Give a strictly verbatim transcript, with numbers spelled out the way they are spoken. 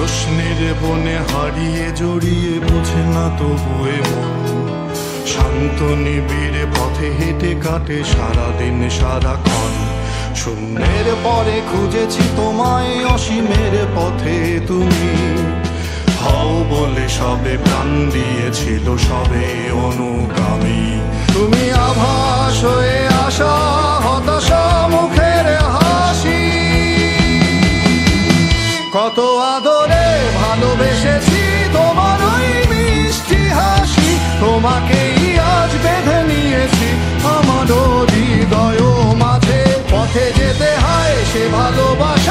প্রশ্নের বনে হারিয়ে জড়িয়ে বোঝে না তবুয়ে মন, শান্ত নিবিড়ে পথে হেঁটে কাটে সারাদিন সারাক্ষণ। শূন্যের পরে খুঁজেছি তোমায়, অসীমের পথে তুমি হও বলে সবে প্রাণ দিয়েছিল সবে অনুগামী। তুমি আভাস হয়ে আসা হতাশা মুখের হাসি, কত আদরে ভালোবেসেছি তোমার ওই মিষ্টি হাসি। তোমাকেই আজ বেঁধে নিয়েছি আমার হৃদয় মাঝে, পথে যেতে হয় সে ভালোবাসা